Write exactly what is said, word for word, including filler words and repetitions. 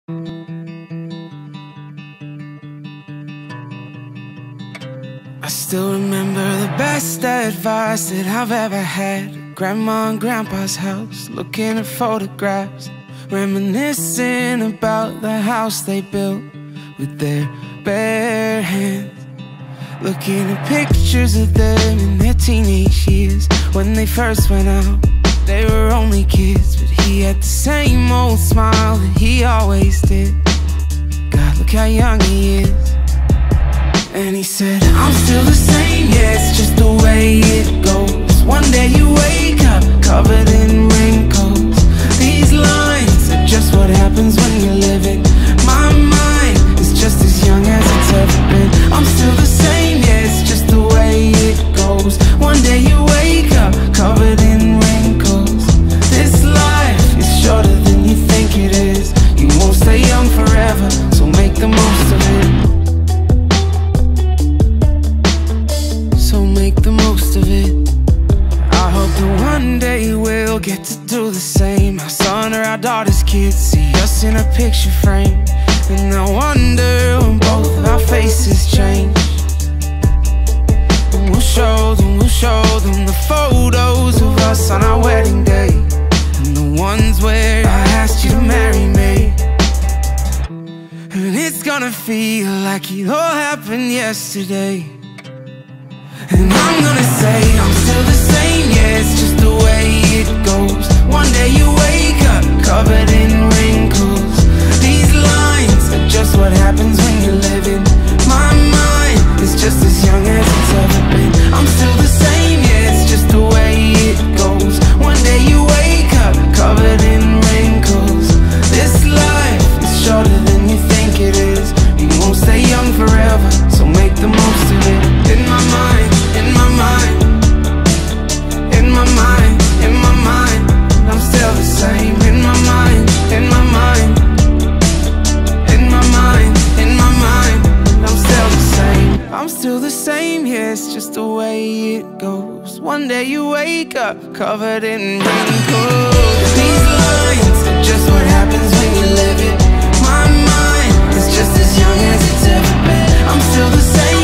I still remember the best advice that I've ever had. Grandma and Grandpa's house, looking at photographs, reminiscing about the house they built with their bare hands. Looking at pictures of them in their teenage years, when they first went out, they were only kids. But he had the same old smile that he always did. God, look how young he is. And he said, I'm still the same, yeah, it's just the way it goes. One day you wake up covered in wrinkles. These lines are just what happens when you're living. My mind is just as young as it's ever been. I'm still the same, yeah, it's just the way it goes. One day you wake up covered in wrinkles. This life is shorter than you think it is. You won't stay young forever, so make the most of it. So make the most of it. I hope that one day we'll get to do the same. Our son or our daughter's kids see us in a picture frame, and I wonder when both of our faces change. And we'll show them, we'll show them the photos of us on our wedding day, and the ones where I asked you to marry me. And it's gonna feel like it all happened yesterday. And I'm gonna say I'm still the same, yeah, it's just the way it goes. One day you wake up covered in wrinkles. These lines are just what happens when you're living. My mind is just as young as it's ever been. I'm still the same, yeah, it's just the way it goes. One day you wake up covered in wrinkles. This life is shorter than you think it is. You won't stay young forever, so make the most of it. In my mind, in my mind, in my mind, in my mind, I'm still the same. In my mind, in my mind, in my mind, in my mind, I'm still the same. I'm still the same, yeah, it's just the way it goes. One day you wake up covered in wrinkles. These lines are just what happens when you live it. My mind is just as young as it's ever been. I'm still the same.